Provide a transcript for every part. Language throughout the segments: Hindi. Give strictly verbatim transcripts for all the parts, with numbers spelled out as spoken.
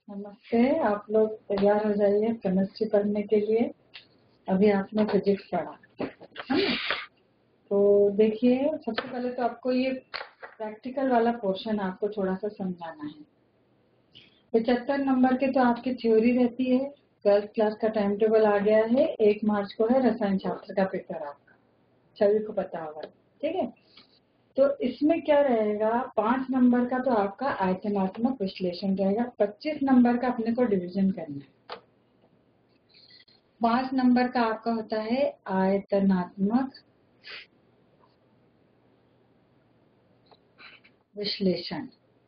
नमस्ते, आप लोग तैयार हो जाइए केमिस्ट्री पढ़ने के लिए। अभी आपने फिजिक्स पढ़ा है ना, तो देखिए सबसे पहले तो आपको ये प्रैक्टिकल वाला पोर्शन आपको थोड़ा सा समझाना है। पचहत्तर नंबर के तो आपकी थ्योरी रहती है। ट्वेल्थ क्लास का टाइम टेबल आ गया है। एक मार्च को है रसायन शास्त्र का पेपर आपका, सभी को पता होगा, ठीक है। तो इसमें क्या रहेगा, पांच नंबर का तो आपका आयतनात्मक विश्लेषण रहेगा। पच्चीस नंबर का अपने को डिवीजन करना है। पांच नंबर का आपका होता है आयतनात्मक विश्लेषण।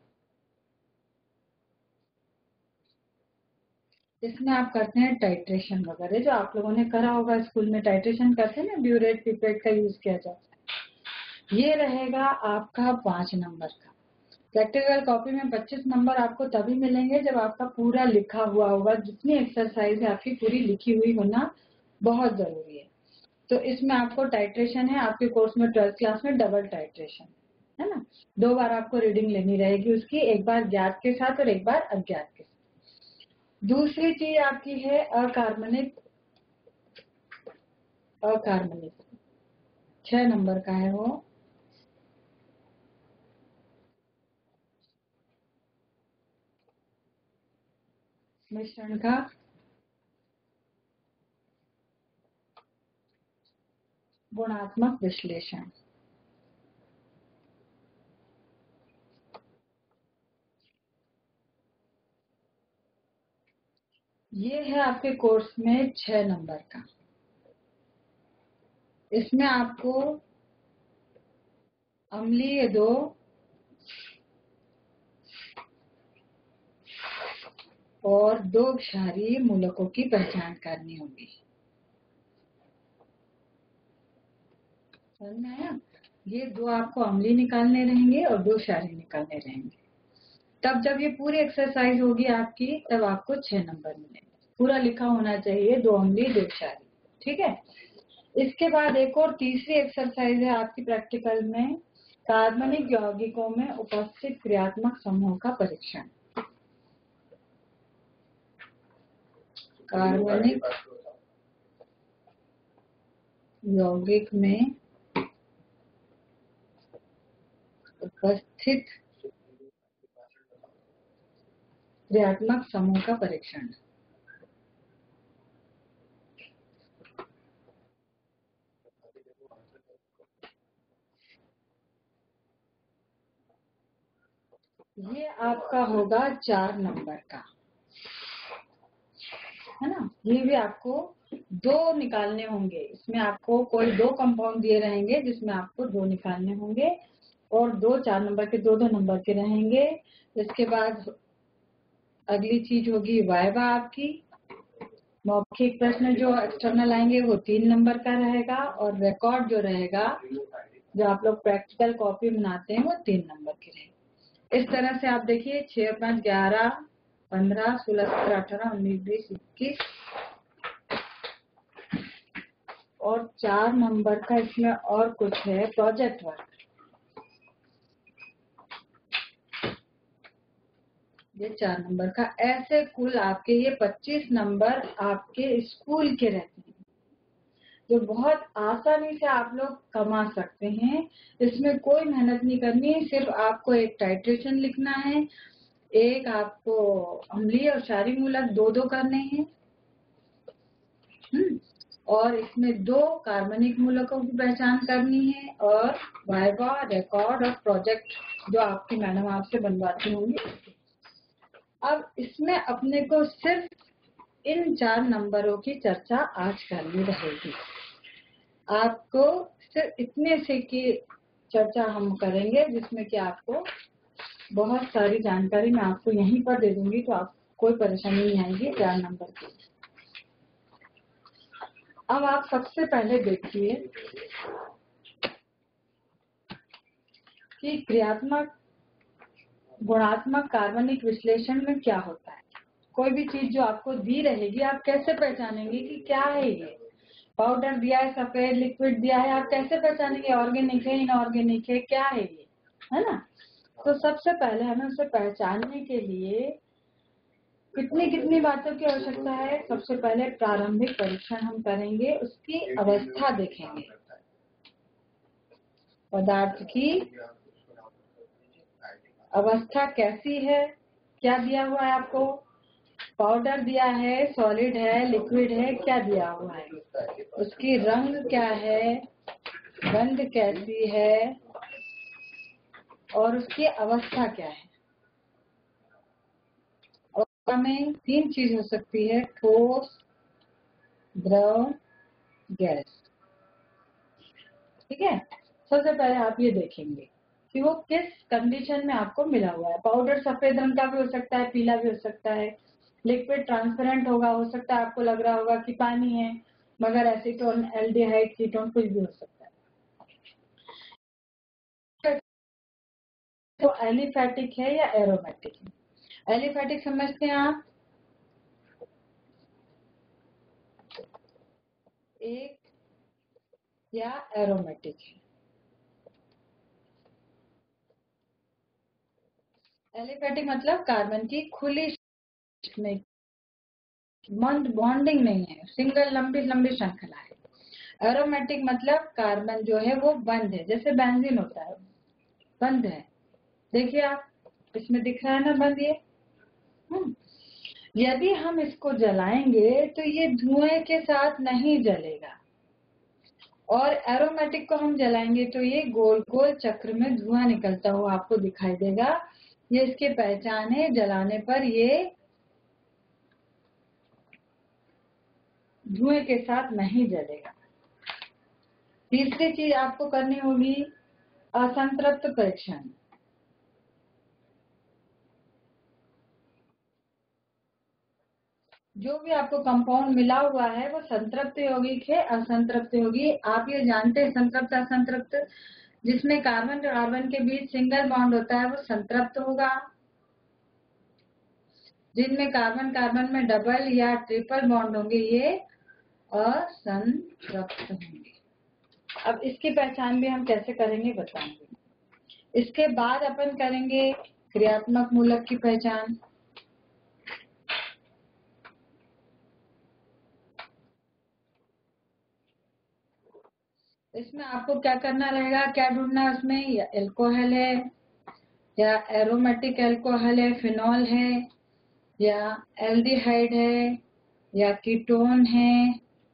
इसमें आप करते हैं टाइट्रेशन वगैरह, जो आप लोगों ने करा होगा स्कूल में। टाइट्रेशन करते हैं ना, ब्यूरेट पिपेट का यूज किया जाता है। ये रहेगा आपका पांच नंबर का। प्रैक्टिकल कॉपी में पच्चीस नंबर आपको तभी मिलेंगे जब आपका पूरा लिखा हुआ होगा। जितनी एक्सरसाइज है आपकी पूरी लिखी हुई होना बहुत जरूरी है। तो इसमें आपको टाइट्रेशन है, आपके कोर्स में ट्वेल्थ क्लास में डबल टाइट्रेशन है ना। दो बार आपको रीडिंग लेनी रहेगी उसकी, एक बार ज्ञात के साथ और एक बार अज्ञात के साथ। दूसरी चीज आपकी है अकार्बनिक। अकार्बनिक छह नंबर का है वो। मिश्रण का गुणात्मक विश्लेषण। ये है आपके कोर्स में छह नंबर का। इसमें आपको अम्लीय दो और दो क्षारीय मूलकों की पहचान करनी होगी। समझ में आया? ये दो आपको अम्लीय निकालने रहेंगे और दो क्षारीय निकालने रहेंगे। तब जब ये पूरी एक्सरसाइज होगी आपकी, तब आपको छह नंबर मिलेंगे। पूरा लिखा होना चाहिए, दो अम्लीय दो क्षारीय, ठीक है। इसके बाद एक और तीसरी एक्सरसाइज है आपकी प्रैक्टिकल में, कार्बनिक यौगिकों में उपस्थित क्रियात्मक समूह का परीक्षण। कार्बनिक यौगिक में उपस्थित क्रियात्मक समूह का परीक्षण। ये आपका होगा चार नंबर का, है ना। ये भी आपको दो निकालने होंगे। इसमें आपको कोई दो कंपाउंड दिए रहेंगे जिसमें आपको दो निकालने होंगे, और दो चार नंबर के दो दो नंबर के रहेंगे। इसके बाद अगली चीज होगी वाइवा आपकी। मौखिक प्रश्न जो एक्सटर्नल आएंगे वो तीन नंबर का रहेगा, और रिकॉर्ड जो रहेगा, जो आप लोग प्रैक्टिकल कॉपी बनाते हैं, वो तीन नंबर की रहेगी। इस तरह से आप देखिए, छह पांच ग्यारह पंद्रह सोलह सत्रह अठारह उन्नीस बीस इक्कीस और चार नंबर का इसमें और कुछ है, प्रोजेक्ट वर्क। ये चार नंबर का। ऐसे कुल आपके ये पच्चीस नंबर आपके स्कूल के रहते हैं, जो बहुत आसानी से आप लोग कमा सकते हैं। इसमें कोई मेहनत नहीं करनी है, सिर्फ आपको एक टाइट्रेशन लिखना है, एक आपको अम्लीय और क्षारीय मूलक दो दो करने हैं, और इसमें दो कार्बनिक मूलकों की पहचान करनी है, और वाइवा, रिकॉर्ड और प्रोजेक्ट जो आपकी मैडम आपसे बनवाती होंगी। अब इसमें अपने को सिर्फ इन चार नंबरों की चर्चा आज करनी रहेगी। आपको सिर्फ इतने से की चर्चा हम करेंगे, जिसमें कि आपको बहुत सारी जानकारी मैं आपको यहीं पर दे दूंगी, तो आप कोई परेशानी नहीं आएगी चार नंबर की। अब आप सबसे पहले देखिए कि क्रियात्मक गुणात्मक कार्बनिक विश्लेषण में क्या होता है। कोई भी चीज जो आपको दी रहेगी, आप कैसे पहचानेंगे कि क्या है ये। पाउडर दिया है, सफेद लिक्विड दिया है, आप कैसे पहचानेंगे ऑर्गेनिक है इनऑर्गेनिक है, क्या है ये, है ना। तो सबसे पहले हमें उसे पहचानने के लिए कितनी कितनी बातों की आवश्यकता है? सबसे पहले प्रारंभिक परीक्षण हम करेंगे, उसकी अवस्था देखेंगे, पदार्थ की अवस्था कैसी है, क्या दिया हुआ है आपको, पाउडर दिया है, सॉलिड है, लिक्विड है, क्या दिया हुआ है, उसकी रंग क्या है, गंध कैसी है और उसकी अवस्था क्या है। अवस्था में तीन चीज हो सकती है, ठोस, द्रव, गैस। ठीक है, सबसे पहले आप ये देखेंगे कि वो किस कंडीशन में आपको मिला हुआ है। पाउडर सफेद रंग का भी हो सकता है, पीला भी हो सकता है, लिक्विड ट्रांसपेरेंट होगा, हो सकता है आपको लग रहा होगा कि पानी है, मगर एसीटोन, एल्डिहाइड, कीटोन कुछ भी हो सकता है। तो एलिफैटिक है या एरोमेटिक है? एलिफैटिक समझते हैं आप, एक या एरोमेटिक है। एलिफैटिक मतलब कार्बन की खुली में बॉन्डिंग नहीं है, सिंगल लंबी लंबी श्रृंखला है। एरोमेटिक मतलब कार्बन जो है वो बंद है, जैसे बेंजीन होता है, बंद है। देखिए आप, इसमें दिख रहा है ना बंद ये। हम्म, यदि हम इसको जलाएंगे तो ये धुएं के साथ नहीं जलेगा, और एरोमेटिक को हम जलाएंगे तो ये गोल गोल चक्र में धुआं निकलता हुआ आपको दिखाई देगा। ये इसकी पहचान है, जलाने पर ये धुएं के साथ नहीं जलेगा। तीसरी चीज आपको करनी होगी असंतृप्त परीक्षण। जो भी आपको कंपाउंड मिला हुआ है वो संतृप्त यौगिक है, असंतृप्त यौगिक। आप ये जानते हैं संतृप्त असंतृप्त, जिसमें कार्बन कार्बन के बीच सिंगल बॉन्ड होता है वो संतृप्त होगा, जिनमें कार्बन कार्बन में डबल या ट्रिपल बॉन्ड होंगे ये असंतृप्त होंगे। अब इसकी पहचान भी हम कैसे करेंगे बताएंगे। इसके बाद अपन करेंगे क्रियात्मक मूलक की पहचान। इसमें आपको क्या करना रहेगा, क्या ढूंढना है उसमें, या एल्कोहल है या एरोमेटिक एल्कोहल है, फिनॉल है या एल्डिहाइड है या कीटोन है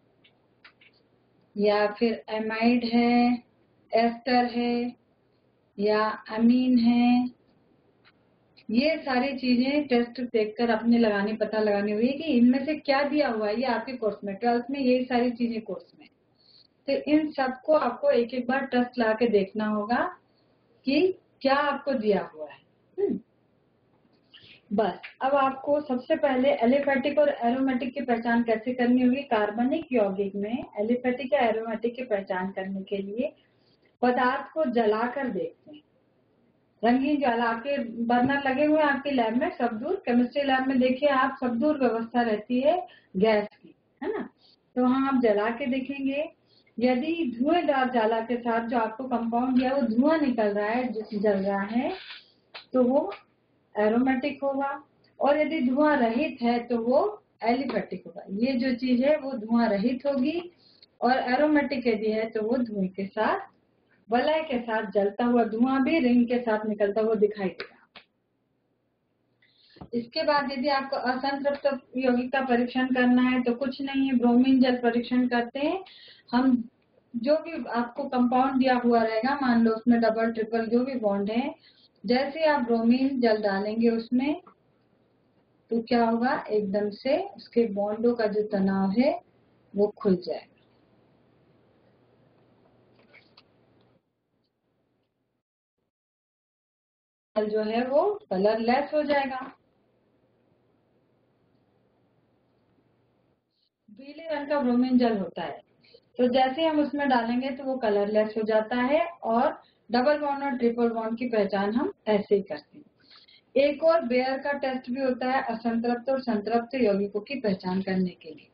या फिर एमाइड है, एस्टर है या अमीन है। ये सारी चीजें टेस्ट देखकर अपने लगानी पता लगानी हुई कि इनमें से क्या दिया हुआ है। ये आपके कोर्स में, ट्वेल्थ में यही सारी चीजें कोर्स में, तो इन सबको आपको एक एक बार टेस्ट ला के देखना होगा कि क्या आपको दिया हुआ है। हुँ? बस अब आपको सबसे पहले एलिफैटिक और एरोमेटिक की पहचान कैसे करनी होगी। कार्बनिक यौगिक में एलिफैटिक या एरोमेटिक की पहचान करने के लिए पदार्थ को जलाकर देखते हैं। रंगीन ज्वाला, आपके बर्नर लगे हुए हैं आपके लैब में, सब दूर केमिस्ट्री लैब में देखिए आप, सब दूर व्यवस्था रहती है गैस की, है ना। तो वहां आप जला के देखेंगे, यदि धुएंदार ज्वाला के साथ जो आपको कंपाउंड दिया वो धुआं निकल रहा है, जिस जल रहा है, तो वो एरोमेटिक होगा, और यदि धुआं रहित है तो वो एलिफैटिक होगा। ये जो चीज है वो धुआं रहित होगी, और एरोमेटिक यदि है तो वो धुएं के साथ, वलय के साथ जलता हुआ धुआं भी रिंग के साथ निकलता हुआ दिखाई देगा। इसके बाद यदि आपको असंतृप्त यौगिक का परीक्षण करना है तो कुछ नहीं है, ब्रोमीन जल परीक्षण करते हैं हम। जो भी आपको कंपाउंड दिया हुआ रहेगा, मान लो उसमें डबल ट्रिपल जो भी बॉन्ड है, जैसे आप ब्रोमीन जल डालेंगे उसमें तो क्या होगा, एकदम से उसके बॉन्डों का जो तनाव है वो खुल जाएगा। जल जो है वो कलरलेस हो जाएगा। पीले रंग का ब्रोमीन जल होता है, तो जैसे हम उसमें डालेंगे तो वो कलरलेस हो जाता है, और डबल बॉन्ड और ट्रिपल बॉन्ड की पहचान हम ऐसे ही करते हैं। एक और बेयर का टेस्ट भी होता है असंतृप्त और संतृप्त यौगिकों की पहचान करने के लिए।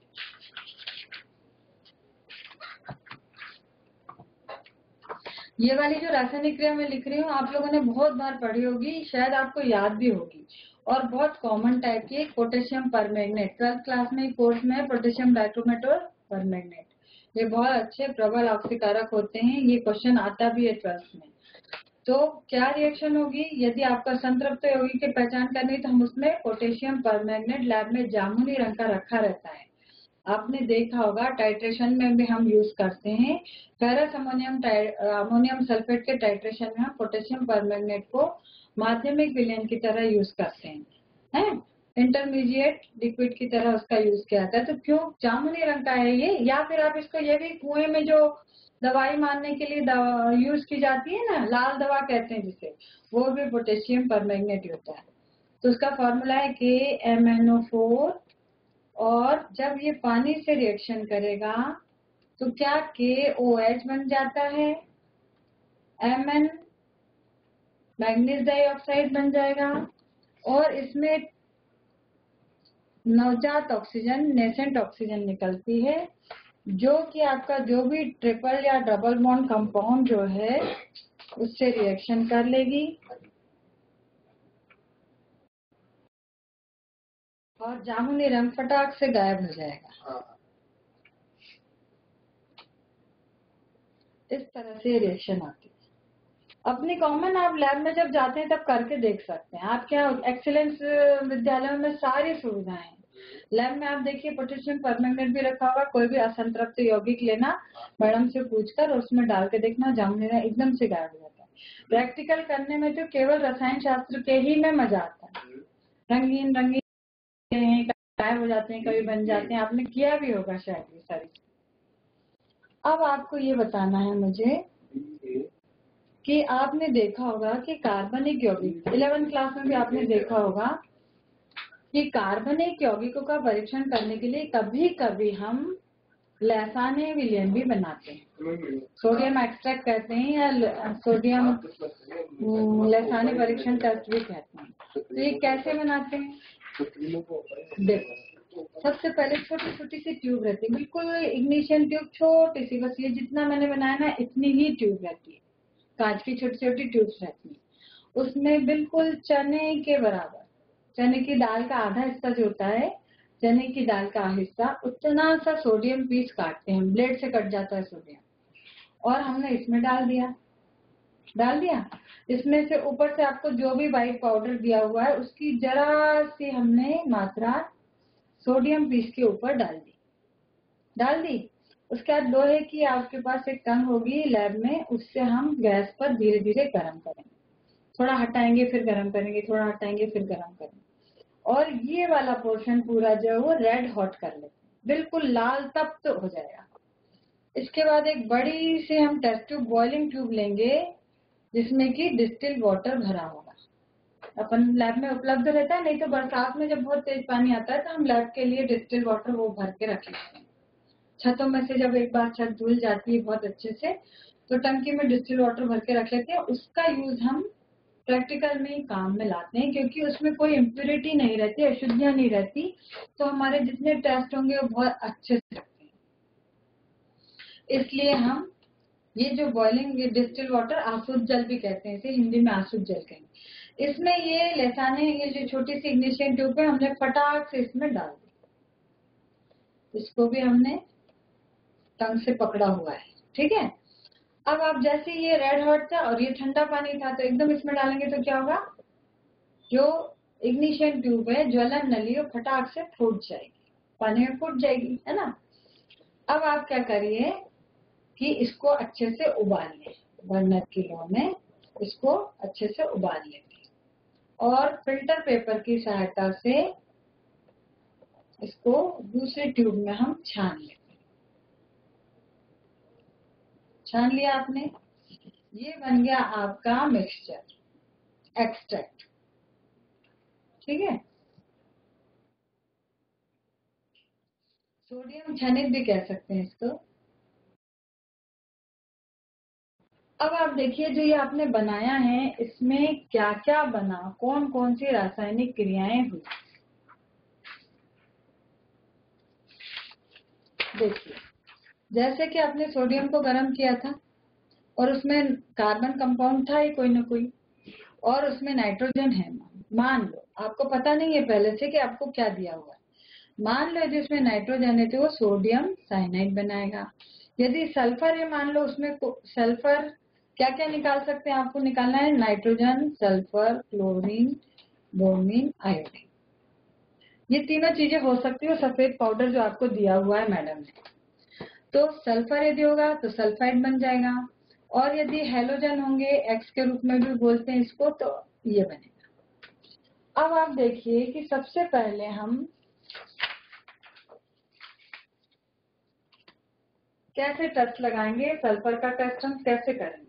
ये वाली जो रासायनिक क्रिया मैं लिख रही हूँ आप लोगों ने बहुत बार पढ़ी होगी, शायद आपको याद भी होगी, और बहुत कॉमन टाइप की पोटेशियम परमैंगनेट, ट्वेल्थ क्लास में कोर्स में पोटेशियम डाइक्रोमेट और परमैंगनेट, ये बहुत अच्छे प्रबल ऑक्सीकारक होते हैं, ये क्वेश्चन आता भी है ट्वेल्थ में। तो क्या रिएक्शन होगी, यदि आपका संतृप्त यौगिक की पहचान करनी तो हम उसमें पोटेशियम परमैंगनेट लैब में जामुनी रंग का रखा रहता है, आपने देखा होगा, टाइट्रेशन में भी हम यूज करते हैं। फेरस अमोनियम अमोनियम सल्फेट के टाइट्रेशन में हम पोटेशियम परमैंगनेट को माध्यमिक विलयन की तरह यूज करते हैं, हैं? इंटरमीडिएट लिक्विड की तरह उसका यूज किया जाता है। तो क्यों जामुनी रंग का है ये, या फिर आप इसको ये भी कुएं में जो दवाई मारने के लिए यूज की जाती है ना, लाल दवा कहते हैं जिसे, वो भी पोटेशियम परमैंगनेट होता है। तो उसका फॉर्मूला है के एम एन ओ फोर, और जब ये पानी से रिएक्शन करेगा तो क्या के ओ एच बन जाता है, Mn मैग्नीज डाइऑक्साइड बन जाएगा, और इसमें नवजात ऑक्सीजन नेसेंट ऑक्सीजन निकलती है, जो कि आपका जो भी ट्रिपल या डबल बॉन्ड कंपाउंड जो है उससे रिएक्शन कर लेगी और जामुनी रंग फटाक से गायब हो जाएगा। इस तरह से रिएक्शन आती है। अपनी कॉमन आप लैब में जब जाते हैं तब करके देख सकते हैं। आपके यहाँ एक्सीलेंस विद्यालयों में सारी सुविधाएं हैं। लैब में आप देखिए पोटेशियम परमैंगनेट भी रखा होगा, कोई भी असंतृप्त यौगिक लेना, मैडम से पूछकर और उसमें डाल के देखना, जामुनी रंग एकदम से गायब हो जाता है। प्रैक्टिकल करने में तो केवल रसायन शास्त्र के ही में मजा आता है, रंगीन रंगीन गायब हो जाते हैं, कभी बन जाते हैं, आपने किया भी होगा शायद ये सारी। अब आपको ये बताना है मुझे कि आपने देखा होगा कि कार्बनिक यौगिक, इलेवेंथ क्लास में भी आपने देखा होगा कि कार्बनिक यौगिकों का परीक्षण करने के लिए कभी कभी हम लैसाने विलयन भी बनाते हैं, सोडियम एक्सट्रैक्ट कहते हैं या सोडियम लैसाने परीक्षण टेस्ट भी कहते हैं। तो ये कैसे बनाते हैं, देखो सबसे पहले छोटी छोटी सी ट्यूब रहती है, बिल्कुल इग्निशन ट्यूब छोटी सी, बस ये जितना मैंने बनाया ना इतनी ही ट्यूब रहती है, कांच की छोटी छोटी ट्यूब्स रहती है, उसमें बिल्कुल चने के बराबर, चने की दाल का आधा हिस्सा जो होता है, चने की दाल का हिस्सा, उतना सा सोडियम पीस काटते हैं, ब्लेड से कट जाता है सोडियम, और हमने इसमें डाल दिया डाल दिया इसमें से ऊपर से आपको जो भी व्हाइट पाउडर दिया हुआ है उसकी जरा सी हमने मात्रा सोडियम पीस के ऊपर डाल दी डाल दी उसके बाद लोहे की आपके पास एक टंग होगी लैब में, उससे हम गैस पर धीरे धीरे गर्म करेंगे, थोड़ा हटाएंगे फिर गर्म करेंगे, थोड़ा हटाएंगे फिर गर्म करेंगे, और ये वाला पोर्शन पूरा जो है वो रेड हॉट कर लेते हैं, बिल्कुल लाल तप्त हो जाएगा। इसके बाद एक बड़ी सी हम टेस्ट ट्यूब, बॉइलिंग ट्यूब लेंगे जिसमें कि डिस्टिल वाटर भरा होगा, अपन लैब में उपलब्ध रहता है, नहीं तो बरसात में जब बहुत तेज पानी आता है तो हम लैब के लिए डिस्टिल वाटर वो भर के रख लेते हैं। छतों में से जब एक बार छत धुल जाती है बहुत अच्छे से तो टंकी में डिस्टिल वाटर भर के रख लेते हैं, उसका यूज हम प्रैक्टिकल में काम में लाते हैं, क्योंकि उसमें कोई इम्प्योरिटी नहीं रहती, अशुद्धियां नहीं रहती, तो हमारे जितने टेस्ट होंगे वो बहुत अच्छे से रहते हैं। इसलिए हम ये जो बॉइलिंग ये डिस्टिल वाटर, आसुद जल भी कहते हैं इसे, हिंदी में आसुद जल कहेंगे, इसमें ये लैसाने ये जो छोटी सी इग्निशन ट्यूब है हमने फटाक से इसमें डाल दी, इसको भी हमने टंग से पकड़ा हुआ है, ठीक है। अब आप जैसे ये रेड हॉट था और ये ठंडा पानी था तो एकदम इसमें डालेंगे तो क्या होगा, जो इग्निशन ट्यूब है ज्वलन नली वो फटाक से फूट जाएगी, पानी में फूट जाएगी, है ना। अब आप क्या करिए कि इसको अच्छे से उबाल लें, बर्नर की लो में इसको अच्छे से उबाल लेंगे और फिल्टर पेपर की सहायता से इसको दूसरी ट्यूब में हम छान लेंगे। छान लिया आपने, ये बन गया आपका मिक्सचर एक्सट्रैक्ट, ठीक है। सोडियम छनिक भी कह सकते हैं इसको। अब आप देखिए जो ये आपने बनाया है इसमें क्या क्या बना, कौन कौन सी रासायनिक क्रियाएं हुई, देखिए जैसे कि आपने सोडियम को गर्म किया था, और उसमें कार्बन कंपाउंड था ही कोई ना कोई, और उसमें नाइट्रोजन है। मान लो आपको पता नहीं है पहले से कि आपको क्या दिया हुआ है, मान लो यदि उसमें नाइट्रोजन है तो वो सोडियम साइनाइड बनाएगा। यदि सल्फर है मान लो उसमें सल्फर क्या क्या निकाल सकते हैं, आपको निकालना है nitrogen, sulphur, chlorine, bromine, iodine. ये तीनों चीजें हो सकती है सफेद पाउडर जो आपको दिया हुआ है मैडम ने। तो सल्फर यदि होगा तो सल्फाइड बन जाएगा, और यदि हेलोजन होंगे, एक्स के रूप में भी बोलते हैं इसको, तो ये बनेगा। अब आप देखिए कि सबसे पहले हम कैसे टेस्ट लगाएंगे, सल्फर का टेस्ट हम कैसे करेंगे।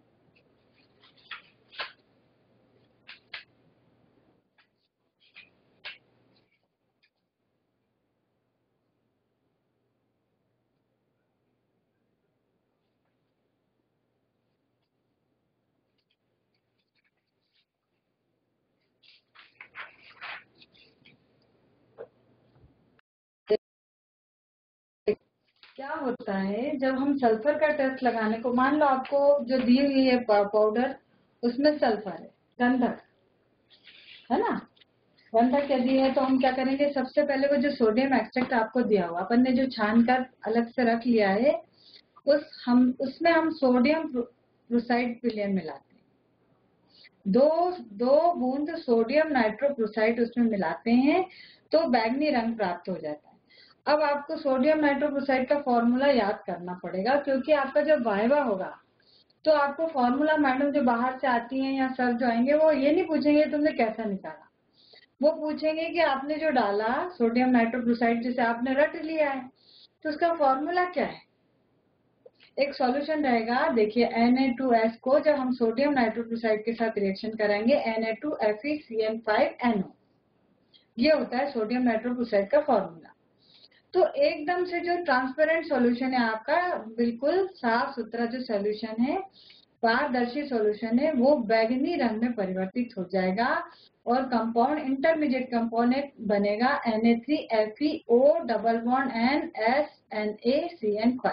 क्या होता है जब हम सल्फर का टेस्ट लगाने को, मान लो आपको जो दी हुई है पाउडर उसमें सल्फर है, गंधक है ना, गंधक यदि है तो हम क्या करेंगे, सबसे पहले वो जो सोडियम एक्सट्रैक्ट आपको दिया हुआ अपन ने जो छान कर अलग से रख लिया है, उस हम उसमें हम सोडियम प्रोसाइड विलयन मिलाते हैं। दो दो बूंद सोडियम नाइट्रोप्रोसाइड उसमें मिलाते हैं तो बैंगनी रंग प्राप्त हो जाता है। अब आपको सोडियम नाइट्रोक्लोराइड का फॉर्मूला याद करना पड़ेगा, क्योंकि आपका जब वाइवा होगा तो आपको फॉर्मूला मैडम जो बाहर से आती हैं या सर जो आएंगे वो ये नहीं पूछेंगे तुमने कैसा निकाला, वो पूछेंगे कि आपने जो डाला सोडियम नाइट्रोक्लोराइड जिसे आपने रट लिया है तो उसका फॉर्मूला क्या है। एक सॉल्यूशन रहेगा, देखिए एन ए टू एस को जब हम सोडियम नाइट्रोक्लोराइड के साथ रिएक्शन कराएंगे N A two F E C N five N O, ये होता है सोडियम नाइट्रोक्लोराइड का फॉर्मूला। तो एकदम से जो ट्रांसपेरेंट सॉल्यूशन है आपका, बिल्कुल साफ सुथरा जो सॉल्यूशन है, पारदर्शी सॉल्यूशन है, वो बैगनी रंग में परिवर्तित हो जाएगा और कंपाउंड इंटरमीडिएट कंपाउंड बनेगा N A three F E O double bond N S N A C N five.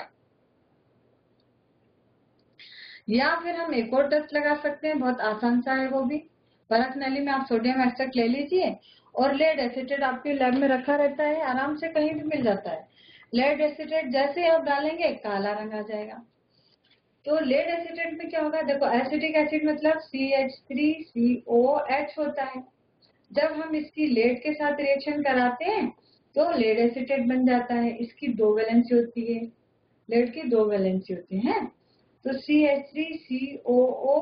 या फिर हम एक और टेस्ट लगा सकते हैं, बहुत आसान सा है वो भी। परख नली में आप सोडियम एक्सट्रैक्ट ले लीजिए और लेड एसीटेट आपके लैब में रखा रहता है, आराम से कहीं भी मिल जाता है। लेड एसीटेट जैसे ही आप डालेंगे काला रंग आ जाएगा। तो लेड एसीटेट में क्या होगा, देखो एसिटिक एसिड मतलब C H three C O H होता है। जब हम इसकी लेड के साथ रिएक्शन कराते हैं तो लेड एसीटेट बन जाता है। इसकी दो वैलेंसी होती है, लेड की दो वैलेंसी होती है, तो C H three C O O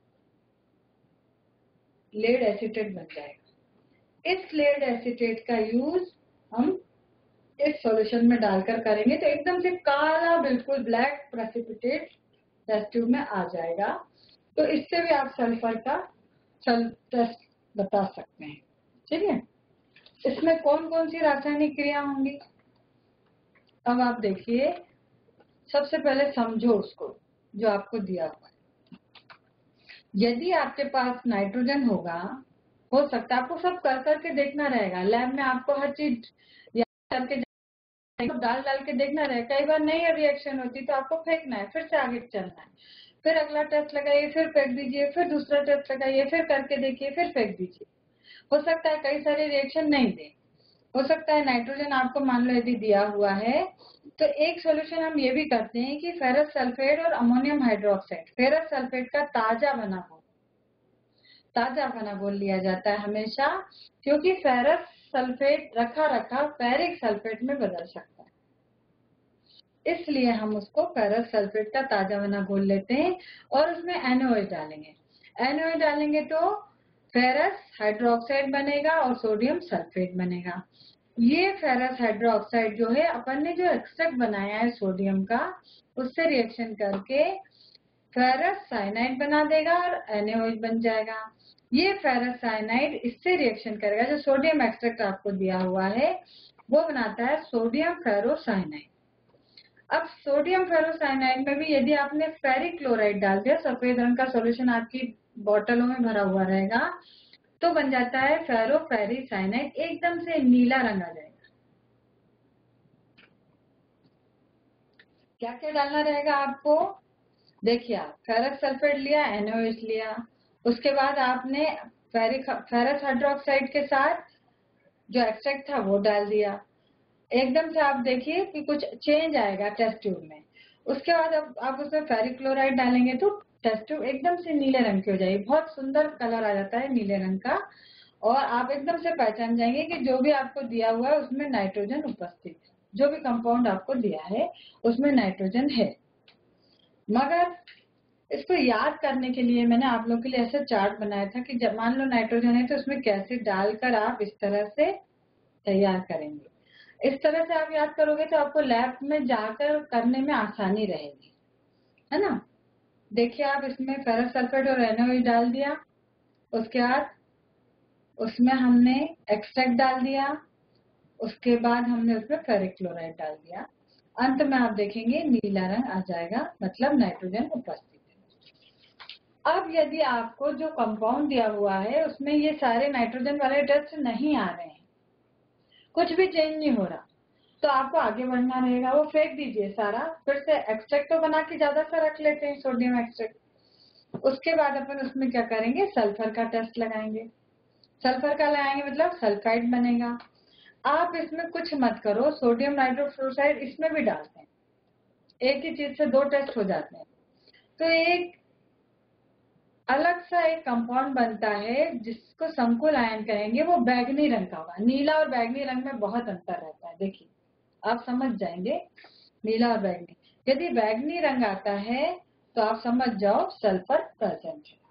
lead acetate बन जाएगा। इस लेड एसीटेट का यूज हम इस सॉल्यूशन में डालकर करेंगे तो एकदम से काला बिल्कुल ब्लैक प्रेसिपिटेट टेस्ट ट्यूब में आ जाएगा। तो इससे भी आप सल्फर का टेस्ट बता सकते हैं। ठीक है, इसमें कौन कौन सी रासायनिक क्रिया होंगी, अब आप देखिए। सबसे पहले समझो उसको जो आपको दिया हुआ है। यदि आपके पास नाइट्रोजन होगा, हो सकता है आपको सब कर करके देखना रहेगा, लैब में आपको हर चीज करके डाल डाल के देखना रहेगा। कई बार नहीं रिएक्शन होती तो आपको फेंकना है, फिर से आगे चलना है, फिर अगला टेस्ट लगाइए, फिर फेंक दीजिए, फिर दूसरा टेस्ट लगाइए, फिर करके देखिए, फिर फेंक दीजिए। हो सकता है कई सारे रिएक्शन नहीं दे, हो सकता है नाइट्रोजन आपको मान लो यदि दिया हुआ है तो एक सॉल्यूशन हम ये भी करते हैं कि फेरस सल्फेट और अमोनियम हाइड्रोक्साइड, फेरस सल्फेट का ताजा बना घोल, ताजा बना घोल लिया जाता है हमेशा, क्योंकि फेरस सल्फेट रखा रखा फेरिक सल्फेट में बदल सकता है, इसलिए हम उसको फेरस सल्फेट का ताजा बना घोल लेते हैं और उसमें एनओएच डालेंगे। एनओएच डालेंगे तो फेरस हाइड्रोक्साइड बनेगा और सोडियम सल्फेट बनेगा। ये फेरस हाइड्रोक्साइड जो है अपन ने जो एक्सट्रैक्ट बनाया है सोडियम का, उससे रिएक्शन करके फेरस साइनाइड बना देगा और एनओएच बन जाएगा। ये फेरस साइनाइड इससे रिएक्शन करेगा, जो सोडियम एक्सट्रैक्ट आपको दिया हुआ है वो बनाता है सोडियम फेरोसाइनाइड। अब सोडियम फेरोसाइनाइड में भी यदि आपने फेरिक क्लोराइड डाल दिया, सफेद रंग का सॉल्यूशन आपकी बोतलों में भरा हुआ रहेगा, तो बन जाता है फेरोफेरिसाइनाइड, एकदम से नीला रंग आ जाएगा। क्या क्या डालना रहेगा आपको, देखिए आप फेरस सल्फेट लिया, एनओएच लिया, उसके बाद आपने फेरिक फेरस हाइड्रोक्साइड के साथ जो एक्सट्रैक्ट था वो डाल दिया। एकदम से आप देखिए कि कुछ चेंज आएगा टेस्ट ट्यूब में। उसके बाद अब आप उसमें फेरिक क्लोराइड डालेंगे तो टेस्ट ट्यूब एकदम से नीले रंग की हो जाएगी, बहुत सुंदर कलर आ जाता है नीले रंग का, और आप एकदम से पहचान जाएंगे कि जो भी आपको दिया हुआ है उसमें नाइट्रोजन उपस्थित है, जो भी कंपाउंड आपको दिया है उसमें नाइट्रोजन है। मगर इसको याद करने के लिए मैंने आप लोग के लिए ऐसा चार्ट बनाया था कि जब मान लो नाइट्रोजन है तो उसमें कैसे डालकर आप इस तरह से तैयार करेंगे। इस तरह से आप याद करोगे तो आपको लैब में जाकर करने में आसानी रहेगी, है ना। देखिए आप इसमें फेरस सल्फेट और एनओएच डाल दिया, उसके बाद उसमें हमने एक्सट्रैक्ट डाल दिया, उसके बाद हमने उसमें फेरिक क्लोराइड डाल दिया, अंत में आप देखेंगे नीला रंग आ जाएगा, मतलब नाइट्रोजन उपस्थित है। अब यदि आपको जो कंपाउंड दिया हुआ है उसमें ये सारे नाइट्रोजन वाले टेस्ट नहीं आ रहे हैं, कुछ भी चेंज नहीं हो रहा, तो आपको आगे बढ़ना रहेगा। वो फेंक दीजिए सारा, फिर से एक्सट्रैक्ट तो बना के ज्यादा सा रख लेते हैं, सोडियम एक्सट्रैक्ट। उसके बाद अपन उसमें क्या करेंगे, सल्फर का टेस्ट लगाएंगे। सल्फर का लगाएंगे मतलब सल्फाइड बनेगा। आप इसमें कुछ मत करो, सोडियम नाइट्रोफ्लोराइड इसमें भी डालते हैं, एक ही चीज से दो टेस्ट हो जाते हैं, तो एक अलग सा एक कंपाउंड बनता है जिसको संकुल आयन कहेंगे, वो बैगनी रंग का होगा। नीला और बैगनी रंग में बहुत अंतर रहता है, देखिए आप समझ जाएंगे नीला और बैगनी। यदि बैगनी रंग आता है तो आप समझ जाओ सल्फर प्रेजेंट है।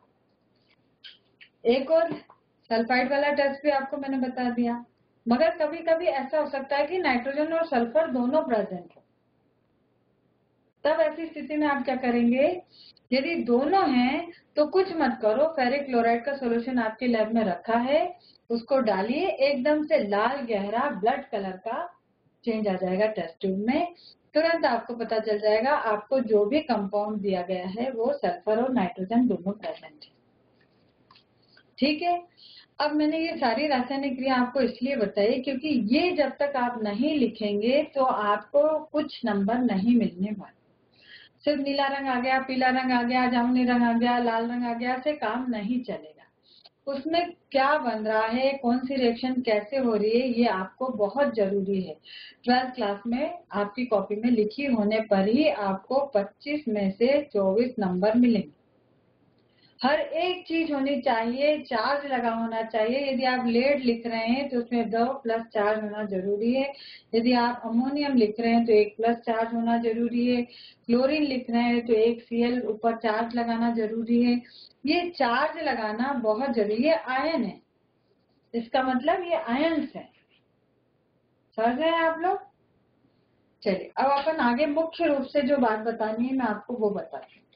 एक और सल्फाइड वाला टेस्ट भी आपको मैंने बता दिया। मगर कभी कभी ऐसा हो सकता है कि नाइट्रोजन और सल्फर दोनों प्रेजेंट हो, तब ऐसी स्थिति में आप क्या करेंगे, यदि दोनों हैं तो कुछ मत करो, फेरिक क्लोराइड का सॉल्यूशन आपके लैब में रखा है, उसको डालिए, एकदम से लाल गहरा ब्लड कलर का चेंज आ जाएगा टेस्ट ट्यूब में, तुरंत आपको पता चल जाएगा आपको जो भी कंपाउंड दिया गया है वो सल्फर और नाइट्रोजन दोनों प्रेजेंट है। ठीक है। अब मैंने ये सारी रासायनिक क्रिया आपको इसलिए बताई क्योंकि ये जब तक आप नहीं लिखेंगे तो आपको कुछ नंबर नहीं मिलने वाले। सिर्फ नीला रंग आ गया, पीला रंग आ गया, जामुनी रंग आ गया, लाल रंग आ गया से काम नहीं चलेगा। उसमें क्या बन रहा है, कौन सी रिएक्शन कैसे हो रही है, ये आपको बहुत जरूरी है। ट्वेल्थ क्लास में आपकी कॉपी में लिखी होने पर ही आपको पच्चीस में से चौबीस नंबर मिलेंगे। हर एक चीज होनी चाहिए, चार्ज लगा होना चाहिए। यदि आप लेड लिख रहे हैं तो उसमें दो प्लस चार्ज होना जरूरी है। यदि आप अमोनियम लिख रहे हैं तो एक प्लस चार्ज होना जरूरी है। क्लोरीन लिख रहे हैं तो एक सीएल ऊपर चार्ज लगाना जरूरी है। ये चार्ज लगाना बहुत जरूरी है। आयन है, इसका मतलब ये आयन्स है, समझ रहे हैं आप लोग। चलिए अब अपन आगे मुख्य रूप से जो बात बतानी है मैं आपको वो बताती हूँ।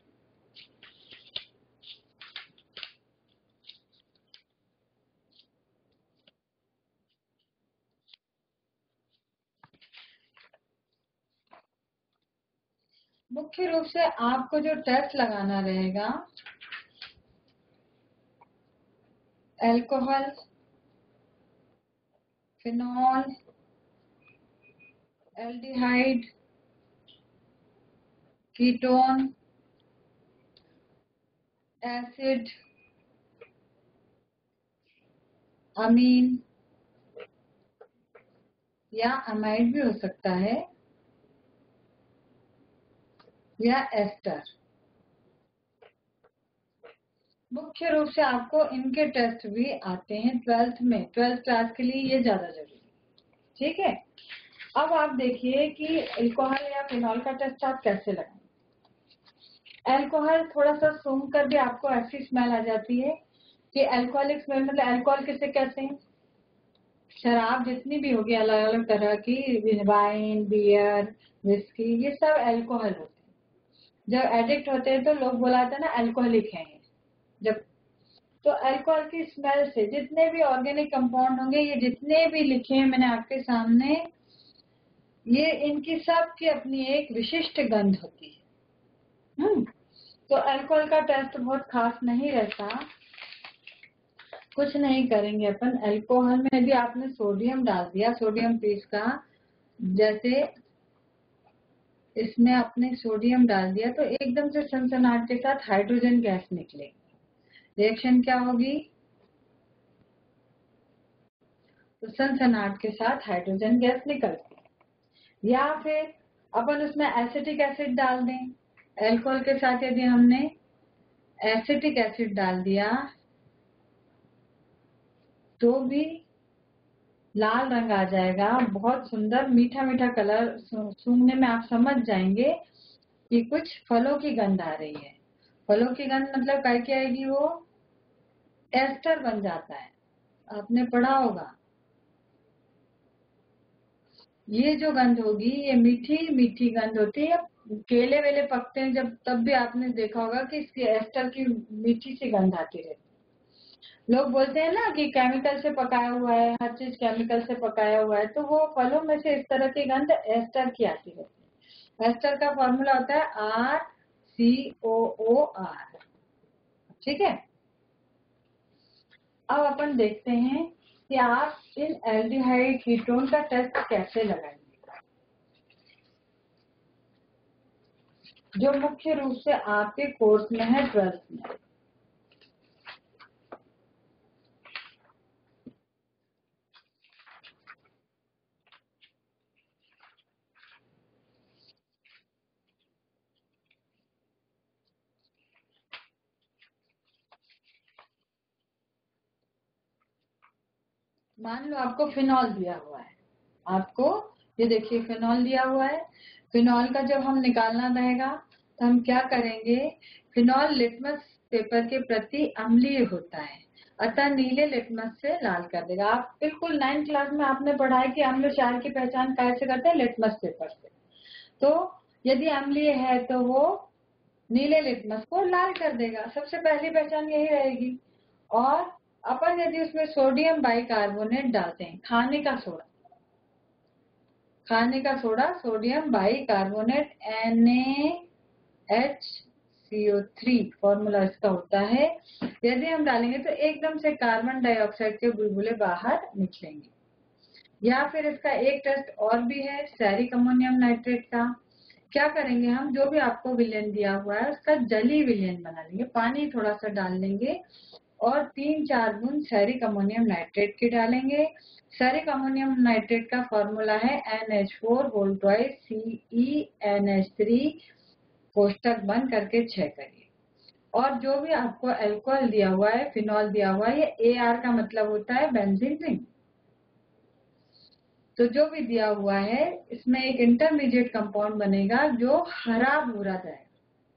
मुख्य रूप से आपको जो टेस्ट लगाना रहेगा, alcohol, phenol, aldehyde, ketone, acid, amine या अमाइड भी हो सकता है, या एस्टर। मुख्य रूप से आपको इनके टेस्ट भी आते हैं ट्वेल्थ में, ट्वेल्थ क्लास के लिए ये ज्यादा जरूरी है। ठीक है। अब आप देखिए कि अल्कोहल या फिनॉल का टेस्ट आप कैसे लगाएंगे। अल्कोहल थोड़ा सा सूंघ कर भी आपको ऐसी स्मेल आ जाती है कि अल्कोहलिक स्मेल, मतलब अल्कोहल किसे कहते हैं, शराब जितनी भी होगी अलग अलग तरह की, वाइन, बियर, विस्की, ये सब अल्कोहल होते हैं। जब एडिक्ट होते हैं तो लोग बुलाते हैं ना अल्कोहलिक हैं जब, तो अल्कोहल की स्मेल से जितने भी ऑर्गेनिक कंपाउंड होंगे, ये जितने भी लिखे हैं मैंने आपके सामने, ये इनकी सब की अपनी एक विशिष्ट गंध होती है। हम्म तो अल्कोहल का टेस्ट बहुत खास नहीं रहता। कुछ नहीं करेंगे अपन, अल्कोहल में यदि आपने सोडियम डाल दिया, सोडियम पीस का, जैसे इसमें आपने सोडियम डाल दिया तो एकदम से सनसनाहट के साथ हाइड्रोजन गैस निकलेगी। रिएक्शन क्या होगी? तो सनसनाहट के साथ हाइड्रोजन गैस निकलती है। या फिर अपन उसमें एसिटिक एसिड डाल दें। अल्कोहल के साथ यदि हमने एसिटिक एसिड डाल दिया तो भी लाल रंग आ जाएगा, बहुत सुंदर मीठा मीठा कलर। सूंघने में आप समझ जाएंगे कि कुछ फलों की गंध आ रही है। फलों की गंध मतलब क्या क्या आएगी? वो एस्टर बन जाता है, आपने पढ़ा होगा। ये जो गंध होगी ये मीठी मीठी गंध होती है। केले वेले पकते हैं जब, तब भी आपने देखा होगा कि इसकी एस्टर की मीठी सी गंध आती रहती है। लोग बोलते हैं ना कि केमिकल से पकाया हुआ है, हर चीज केमिकल से पकाया हुआ है, तो वो फलों में से इस तरह की गंध एस्टर की आती रहती है। एस्टर का फॉर्मूला होता है R C O O R. ठीक है, अब अपन देखते हैं कि आप इन एल्डिहाइड कीटोन का टेस्ट कैसे लगाएंगे, जो मुख्य रूप से आपके कोर्स में है ट्वेल्थ में। मान लो आपको फिनॉल दिया हुआ है, आपको ये देखिए फिनॉल दिया हुआ है। फिनॉल का जब हम निकालना रहेगा तो हम क्या करेंगे? फिनॉल लिटमस पेपर के प्रति अम्लीय होता है, अतः नीले लिटमस से लाल कर देगा। आप बिल्कुल नाइन्थ क्लास में आपने पढ़ा है कि अम्ल क्षार की पहचान कैसे करते हैं? लिटमस पेपर से। तो यदि अम्लीय है तो वो नीले लिटमस को लाल कर देगा, सबसे पहली पहचान यही रहेगी। और अपन यदि उसमें सोडियम बाइकार्बोनेट डालते हैं, खाने का सोडा, खाने का soda sodium bicarbonate N H C O three formula इसका होता है। यदि हम डालेंगे तो एकदम से कार्बन डाइऑक्साइड के बुलबुले बाहर निकलेंगे। या फिर इसका एक टेस्ट और भी है, स्टेरिक अमोनियम नाइट्रेट का। क्या करेंगे हम? जो भी आपको विलयन दिया हुआ है उसका जली विलयन बना लेंगे, पानी थोड़ा सा डाल लेंगे और तीन चार बूंद सेरिक अमोनियम नाइट्रेट की डालेंगे। सेरिक अमोनियम नाइट्रेट का फॉर्मूला है N H four whole twice C E N H three कोष्टक बंद करके छह करिए। और जो भी आपको अल्कोहल दिया हुआ है, फिनॉल दिया हुआ है, ये ए आर का मतलब होता है बेंजीन रिंग। तो जो भी दिया हुआ है इसमें एक इंटरमीडिएट कंपाउंड बनेगा जो हरा भूरा जाएगा,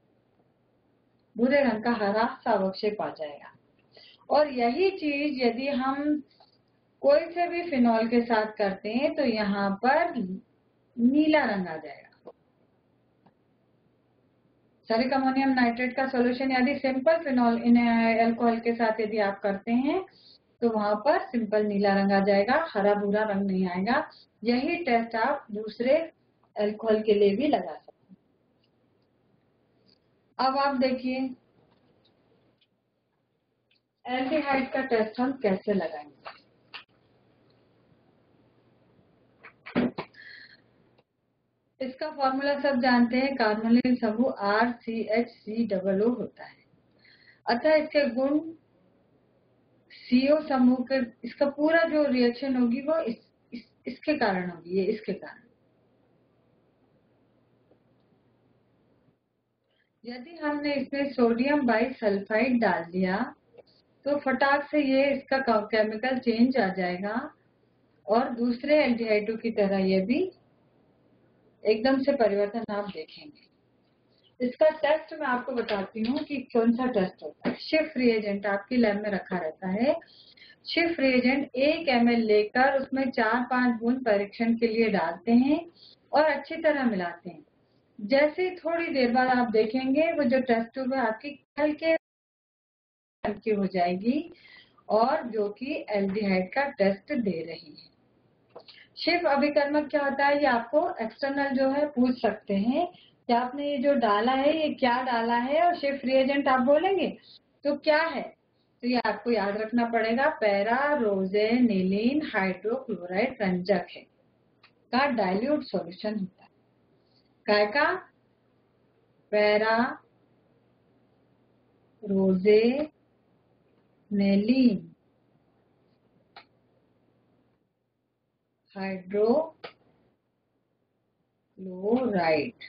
भूरे रंग का हरा सा अवक्षेप आ जाएगा। और यही चीज यदि हम कोई से भी फिनॉल के साथ करते हैं तो यहाँ पर नीला रंग आ जाएगा। सेरिक अमोनियम नाइट्रेट का सॉल्यूशन यदि सिंपल फिनॉल इन अल्कोहल के साथ यदि आप करते हैं तो वहां पर सिंपल नीला रंग आ जाएगा, हरा भूरा रंग नहीं आएगा। यही टेस्ट आप दूसरे अल्कोहल के लिए भी लगा सकते हैं। अब आप देखिए एल्डिहाइड का टेस्ट हम कैसे लगाएंगे। इसका फॉर्मूला सब जानते हैं, कार्बोनिल समूह R C H C double O होता है। अतः इसके गुण सीओ समूह के, इसका पूरा जो रिएक्शन होगी वो इस, इस, इसके कारण होगी, ये इसके कारण। यदि हमने इसमें सोडियम बाइसल्फाइड डाल दिया तो फटाक से ये इसका केमिकल चेंज आ जाएगा और दूसरे एल्डिहाइडों की तरह ये भी एकदम से परिवर्तन आप देखेंगे। इसका टेस्ट मैं आपको बताती हूँ कि कौन सा टेस्ट होता है। शिफ रिएजेंट आपकी लैब में रखा रहता है। शिफ रिएजेंट एक एम एल लेकर उसमें चार पांच बूंद परीक्षण के लिए डालते हैं और अच्छी तरह मिलाते हैं। जैसे थोड़ी देर बाद आप देखेंगे वो जो टेस्ट ट्यूब है आपकी हल्के हल्की हो जाएगी और जो कि एल्डिहाइड का टेस्ट दे रही है। शिफ अभिकर्मक क्या होता है ये आपको एक्सटर्नल जो है पूछ सकते हैं कि आपने ये जो डाला है ये क्या डाला है, और शिफ रिएजेंट आप बोलेंगे तो क्या है, तो ये आपको याद रखना पड़ेगा। पैरा रोजेनिलीन हाइड्रोक्लोराइड रंजक है का डाइल्यूट सॉल्यूशन होता है। काय का? पैरा रोजे नेलीन हाइड्रोक्लोराइड।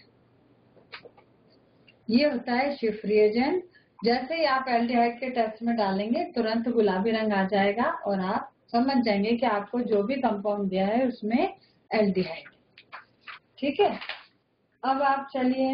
ये होता है शिफ्ट रिएजेंट। जैसे ही आप एल्डिहाइड के टेस्ट में डालेंगे तुरंत गुलाबी रंग आ जाएगा और आप समझ जाएंगे कि आपको जो भी कंपाउंड दिया है उसमें एल्डिहाइड। ठीक है, अब आप चलिए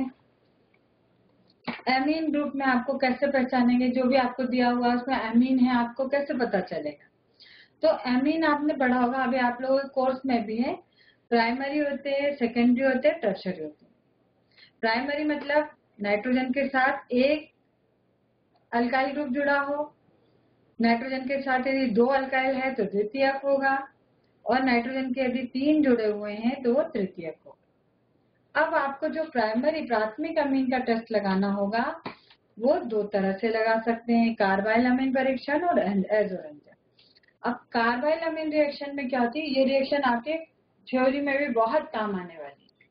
एमीन ग्रुप में आपको कैसे पहचानेंगे? जो भी आपको दिया हुआ है उसमें एमीन है, आपको कैसे पता चलेगा? तो एमीन आपने पढ़ा होगा, अभी आप लोगों के कोर्स में भी है। प्राइमरी होते हैं, सेकेंडरी होते हैं, टर्शरी होते हैं। प्राइमरी मतलब नाइट्रोजन के साथ एक अल्काइल ग्रुप जुड़ा हो, नाइट्रोजन के साथ यदि दो अल्काइल है तो द्वितीयक होगा, और नाइट्रोजन के यदि तीन जुड़े हुए हैं तो तृतीयक होगा। अब आपको जो प्राइमरी प्राथमिक अमीन का टेस्ट लगाना होगा वो दो तरह से लगा सकते हैं, कार्बाइल अमीन परीक्षण और एज़ोरंजन। अब कार्बाइल अमीन रिएक्शन में क्या होती है? ये रिएक्शन आपके थ्योरी में भी बहुत काम आने वाली है।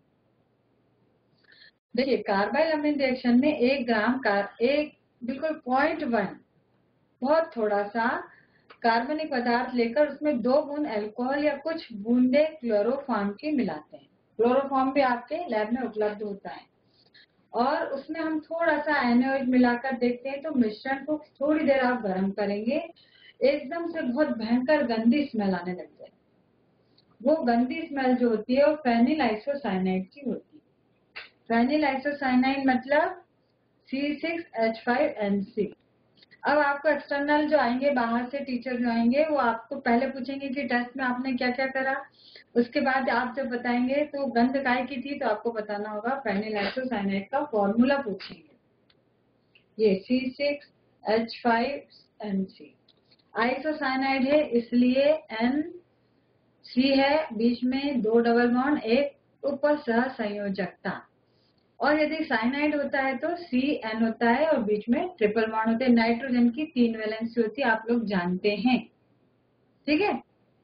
देखिए कार्बाइल अमीन रिएक्शन में एक ग्राम कार एक बिल्कुल पॉइंट वन बहुत थोड़ा सा कार्बनिक पदार्थ लेकर उसमें दो बूंद अल्कोहल या कुछ बूंदे क्लोरोफॉर्म की मिलाते हैं। क्लोरोफॉर्म भी आपके लैब में उपलब्ध होता है, और उसमें हम थोड़ा सा एनओएच मिलाकर देखते हैं। तो मिश्रण को थोड़ी देर आप गर्म करेंगे, एकदम से बहुत भयंकर गंदी स्मेल आने लग जाए। वो गंदी स्मेल जो होती है वो फेनिल आइसोसाइनाइड की होती है। फेनिल आइसोसाइनाइड मतलब C six H five N C. अब आपको एक्सटर्नल जो आएंगे, बाहर से टीचर जो आएंगे, वो आपको पहले पूछेंगे कि टेस्ट में आपने क्या क्या करा। उसके बाद आप जब बताएंगे तो गंध काय की थी तो आपको बताना होगा फेनिल आइसोसाइनाइड का फॉर्मूला पूछेंगे, ये C six H five N C. Isocyanide है इसलिए एन सी है, बीच में दो डबल बॉन्ड, एक ऊपर सह संयोजकता। और यदि साइनाइड होता है तो सी एन होता है और बीच में ट्रिपल बॉन्ड होते हैं। नाइट्रोजन की तीन वैलेंसी होती है, आप लोग जानते हैं। ठीक है,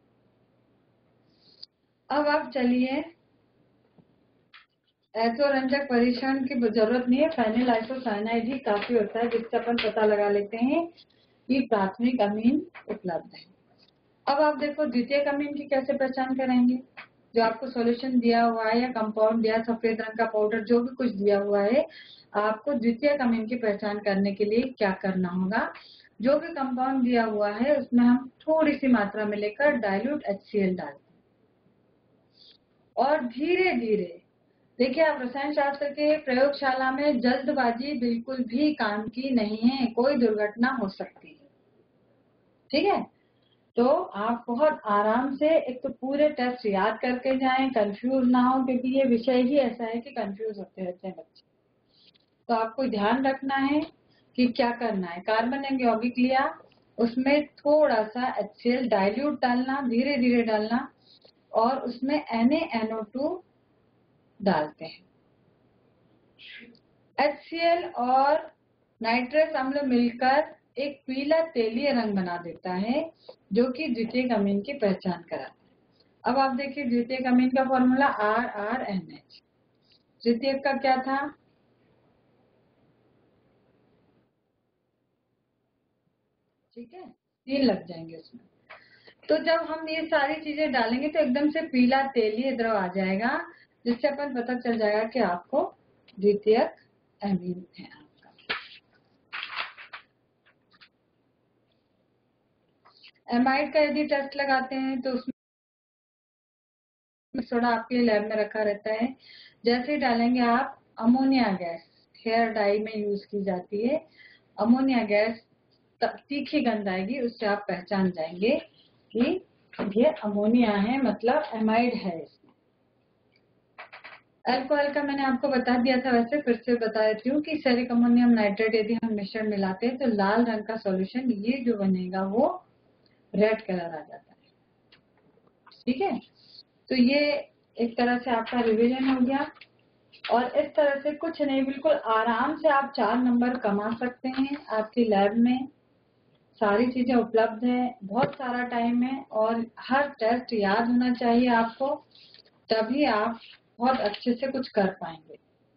अब आप चलिए एज़ोरंजक परीक्षण की जरूरत नहीं है, फेनिल आइसोसाइनाइड ही काफी होता है जिससे अपन पता लगा लेते हैं कि प्राथमिक अमीन उपलब्ध है। अब आप देखो द्वितीयक अमीन की कैसे पहचान करेंगे? जो आपको सॉल्यूशन दिया हुआ है या कंपाउंड दिया, सफेद रंग का पाउडर जो भी कुछ दिया हुआ है, आपको द्वितीयक अमीन की पहचान करने के लिए क्या करना होगा? जो भी कंपाउंड दिया हुआ है उसमें हम थोड़ी सी मात्रा में लेकर डाइल्यूट एचसीएल डालते हैं और धीरे धीरे। देखिए आप रसायन शास्त्र के प्रयोगशाला में जल्दबाजी बिल्कुल भी काम की नहीं है, कोई दुर्घटना हो सकती है। ठीक है, तो आप बहुत आराम से एक तो पूरे टेस्ट याद करके जाएं, कंफ्यूज ना हो, क्योंकि ये विषय ही ऐसा है कि कंफ्यूज होते रहते हैं बच्चे। तो आपको ध्यान रखना है कि क्या करना है। कार्बन यौगिक लिया, उसमें थोड़ा सा एचसीएल डाइल्यूट डालना, धीरे धीरे डालना, और उसमें N A N O two डालते हैं। एचसीएल और नाइट्रस अम्ल मिलकर एक पीला तेलीय रंग बना देता है जो कि द्वितीयक अमीन की पहचान कराता है। अब आप देखिए द्वितीयक अमीन का formula R R N H. द्वितीयक का क्या था? ठीक है, तीन लग जाएंगे उसमें। तो जब हम ये सारी चीजें डालेंगे तो एकदम से पीला तेलीय द्रव आ जाएगा, जिससे अपन पता चल जाएगा कि आपको द्वितीयक अमीन है आपका। एमाइड का यदि टेस्ट लगाते हैं तो उसमें सोडा आपके लैब में रखा रहता है। जैसे डालेंगे आप अमोनिया गैस, हेयर डाई में यूज की जाती है। अमोनिया गैस तीखी गंध आएगी, उससे आप पहचान जाएंगे कि ये अमोनिया है, मतलब एमाइड है इसमें। अल्कोहल का मैंने आपको बता दिया था, वैसे फिर से बता देती हूँ कि सेरिक अमोनियम नाइट्रेट यदि हम मिश्रण मिलाते हैं तो लाल रंग का सॉल्यूशन ये जो बनेगा वो रेड कलर आ जाता है। ठीक है, तो ये एक तरह से आपका रिवीजन हो गया, और इस तरह से कुछ नहीं, बिल्कुल आराम से आप चार नंबर कमा सकते हैं। आपकी लैब में सारी चीजें उपलब्ध है, बहुत सारा टाइम है, और हर टेस्ट याद होना चाहिए आपको, तभी आप बहुत अच्छे से कुछ कर पाएंगे।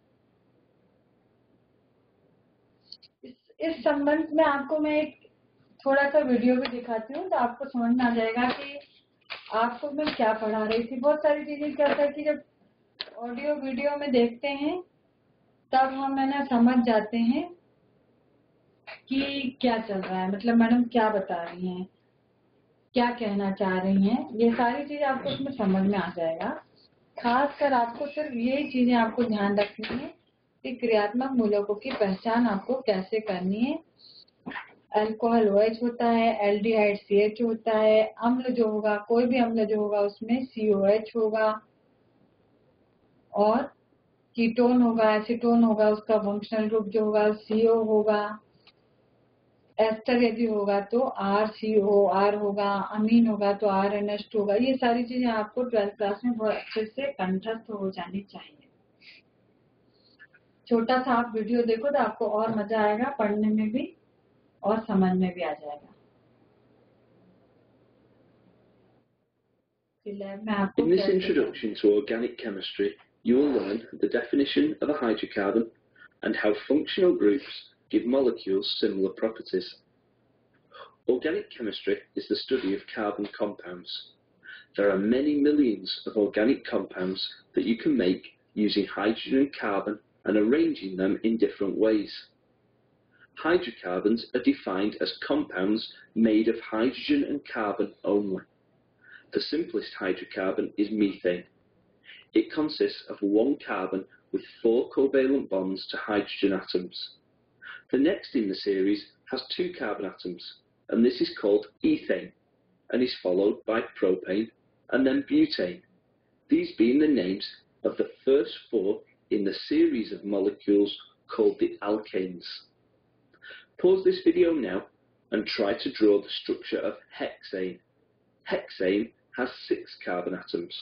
इस इस संबंध में आपको मैं एक थोड़ा सा वीडियो भी दिखाती हूँ, तो आपको समझ में आ जाएगा कि आपको मैं क्या पढ़ा रही थी। बहुत सारी चीजें क्या होता है कि जब ऑडियो वीडियो में देखते हैं तब हम है ना समझ जाते हैं कि क्या चल रहा है, मतलब मैडम क्या बता रही हैं, क्या कहना चाह रही हैं, ये सारी चीजें आपको उसमें समझ में आ जाएगा। खासकर आपको सिर्फ यही चीजें आपको ध्यान रखनी है कि क्रियात्मक मूलकों की पहचान आपको कैसे करनी है। अल्कोहल ओ एच होता है, एल्डिहाइड सी एच होता है, अम्ल जो होगा, कोई भी अम्ल जो होगा उसमें सी ओ एच होगा, और कीटोन होगा, एसीटोन होगा, उसका फंक्शनल ग्रुप जो होगा सी ओ होगा। एस्टर यदि होगा तो आर सी ओ आर होगा, अमीन होगा तो आर एन एस टू होगा। ये सारी चीजें आपको ट्वेल्थ क्लास में बहुत अच्छे से कंठस्थ हो जानी चाहिए। छोटा सा आप वीडियो देखो तो आपको और मजा आएगा, पढ़ने में भी और समझ में भी आ जाएगा। In this introduction to organic chemistry, you will learn the definition of a hydrocarbon and how functional groups give molecules similar properties. Organic chemistry is the study of carbon compounds. There are many millions of organic compounds that you can make using hydrogen and carbon and arranging them in different ways. Hydrocarbons are defined as compounds made of hydrogen and carbon only. The simplest hydrocarbon is methane. It consists of one carbon with four covalent bonds to hydrogen atoms. The next in the series has two carbon atoms, and this is called ethane, and is followed by propane and then butane, these being the names of the first four in the series of molecules called the alkanes. Pause this video now and try to draw the structure of hexane. Hexane has six carbon atoms.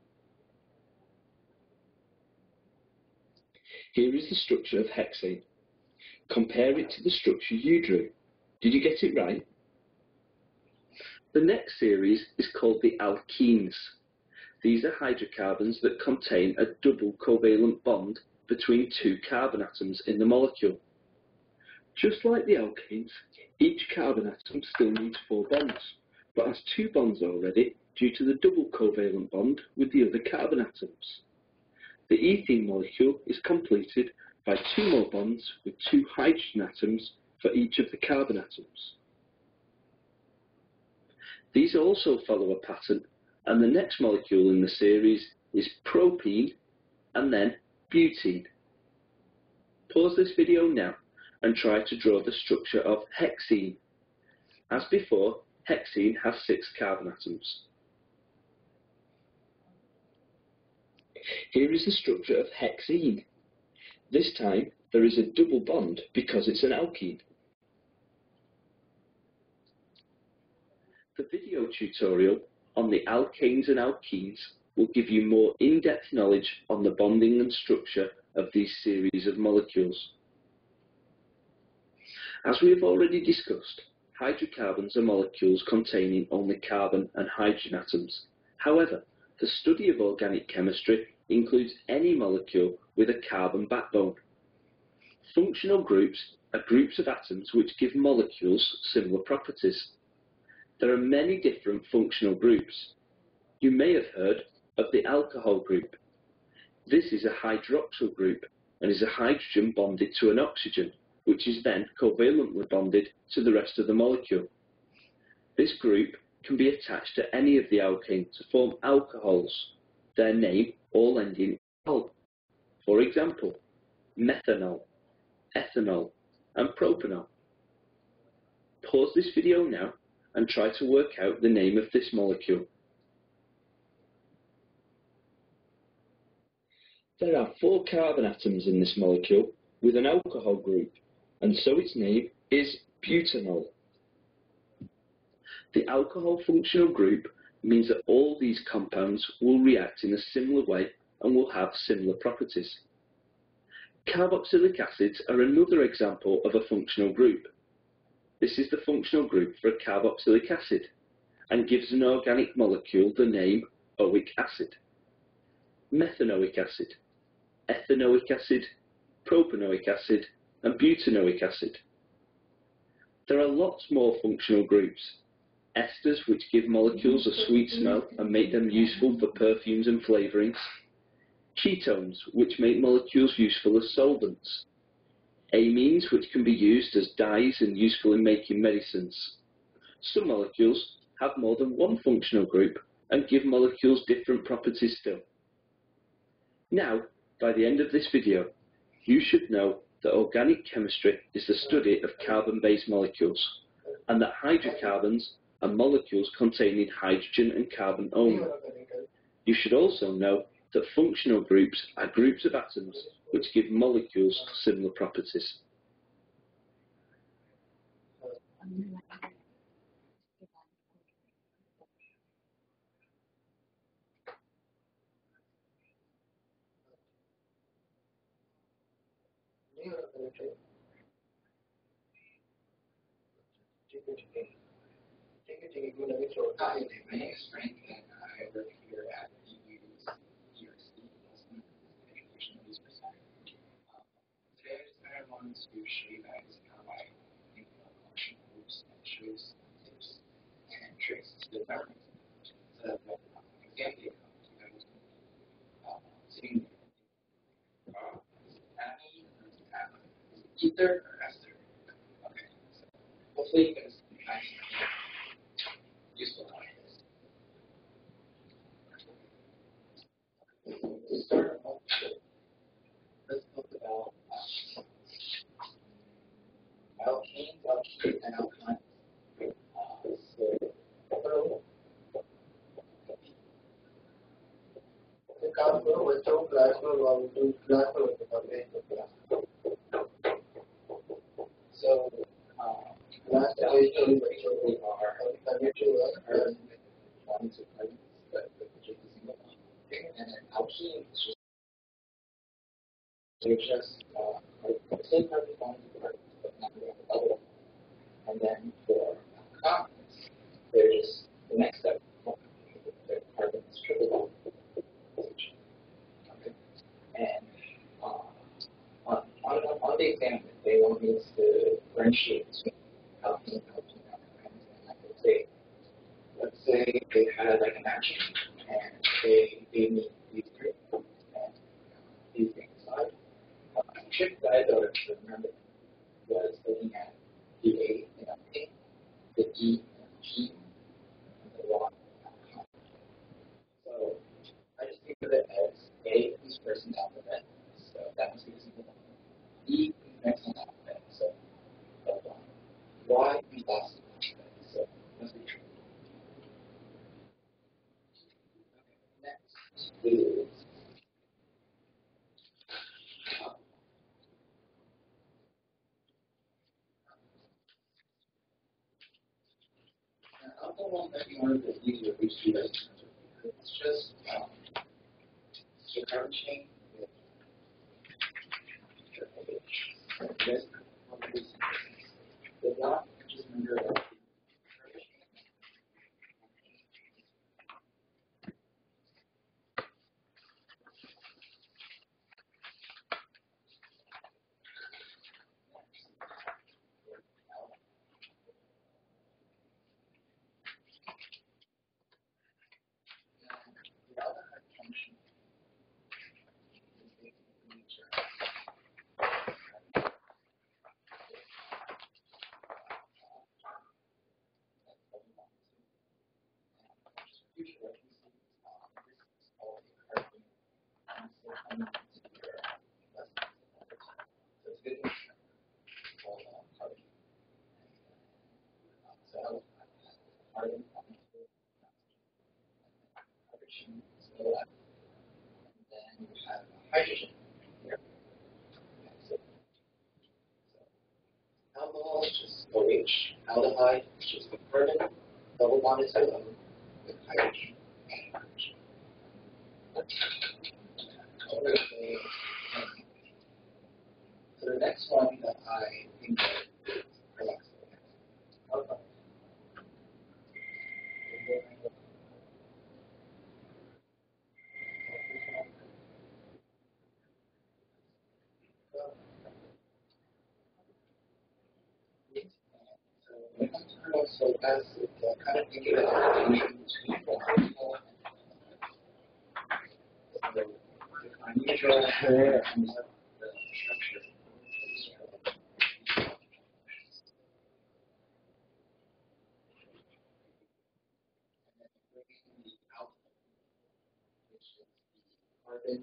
Here is the structure of hexane. Compare it to the structure you drew. Did you get it right? The next series is called the alkenes. These are hydrocarbons that contain a double covalent bond between two carbon atoms in the molecule. Just like the alkanes, each carbon atom still needs four bonds, but has two bonds already due to the double covalent bond with the other carbon atoms. The ethene molecule is completed by two more bonds with two hydrogen atoms for each of the carbon atoms. These also follow a pattern, and the next molecule in the series is propene and then butene. Pause this video now and try to draw the structure of hexene. As before, hexene has six carbon atoms. Here is the structure of hexene. This time there is a double bond because it's an alkene. The video tutorial on the alkanes and alkenes will give you more in-depth knowledge on the bonding and structure of these series of molecules. As we have already discussed, hydrocarbons are molecules containing only carbon and hydrogen atoms. However, the study of organic chemistry includes any molecule with a carbon backbone. Functional groups are groups of atoms which give molecules similar properties. There are many different functional groups. You may have heard of the alcohol group. This is a hydroxyl group and is a hydrogen bonded to an oxygen, which is then covalently bonded to the rest of the molecule. This group can be attached to any of the alkanes to form alcohols, their name all ending in -al. For example, methanol, ethanol, and propanol. Pause this video now and try to work out the name of this molecule. There are four carbon atoms in this molecule with an alcohol group, and so its name is butanol. The alcohol functional group means that all these compounds will react in a similar way and will have similar properties. Carboxylic acids are another example of a functional group. This is the functional group for a carboxylic acid and gives an organic molecule the name oic acid. methanoic acid, ethanoic acid, propanoic acid, and butanoic acid. There are lots more functional groups. Esters, which give molecules a sweet smell and make them useful for perfumes and flavourings. Ketones, which make molecules useful as solvents. Amines, which can be used as dyes and useful in making medicines. Some molecules have more than one functional group and give molecules different properties still. Now, by the end of this video, you should know that organic chemistry is the study of carbon-based molecules, and that hydrocarbons are molecules containing hydrogen and carbon only. You should also know that functional groups are groups of atoms which give molecules similar properties. Hi, my name is Frank, and I work here at the U S C, Boston Educational Resource Center. Um, today, I just kind of wanted to show you guys how I think about functional groups and shows tips and tricks to develop so that when an exam day comes, you guys can uh, sitting there. Uh, is it Annie or is it Anna? Is it Ether or Esther? Okay, so hopefully you guys can find something useful out of this. To start off with, let's talk about um, alkanes, alkenes, and alkynes. Uh, so, the carbon was so glassware to glassware. So, uh, glass is we are carbon bonds of carbons, but with just a single bond. And an alkene is just they're just uh, the same carbon bonds of carbons, but not the other one. And then for alkynes, they're just the next step. The carbon is triple bond. Okay. And uh, on, on, on the exam, they want me to differentiate between alkene, alkene, alkynes, and I could say, let's say they had like an action, and they gave me these three, and these things aside. Uh, a trick that I thought I should remember was looking at the A in alkane, the E in alkene, and the Y in alkyne. So I just think of it as A is first in the alphabet, so that must be the single one. E is next in the alphabet, so that's one. Y is last in the alphabet, so that must be true. Next is uh, alcohol might be one of the easier groups to guys. It's just um, it's a carbon chain with this the dot, just remember that. The aldehyde function is basically just future references. Um, this is all the carbon and so coming into your lessons. So it's good to know all uh, carbon. Uh, so aldehyde has carbon, oxygen, hydrogen, so that. And then you have hydrogen here. Okay, so, so alcohol is just O H, aldehyde is just the carbon, double bonded to O with hydrogen and hydrogen. Okay. So the next one that I think of is peroxide acid. Okay. so as it's uh, kind of thinking about the connection between molecule and the unusual pair and the structure. Carbon,